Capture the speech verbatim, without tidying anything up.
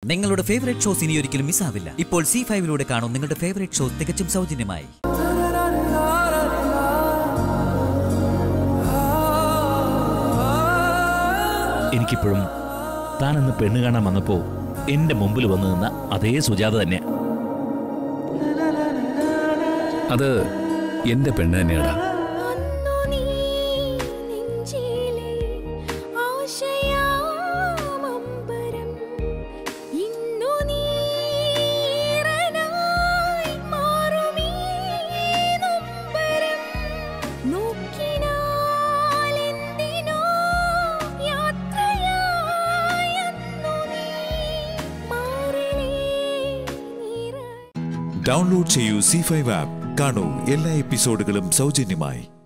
നിങ്ങളുടെ favourite shows ഇനി ഒരിക്കലും മിസ്സാവില്ല. ഇപ്പോൾ സി ഫൈവിലൂടെ കാണും നിങ്ങളുടെ ഫേവറേറ്റ് ഷോ തികച്ചും സൗജന്യമായി. എനിക്കിപ്പോഴും താനെന്ന് പെണ്ണ് കാണാൻ വന്നപ്പോ എന്റെ മുമ്പിൽ വന്നു നിന്ന അതേ സുജാത തന്നെ. അത് എന്റെ പെണ്ണ് തന്നെയാടാ. ഡൗൺലോഡ് ചെയ്യൂ സി ഫൈവ് ആപ്പ്. കാണൂ എല്ലാ എപ്പിസോഡുകളും സൗജന്യമായി.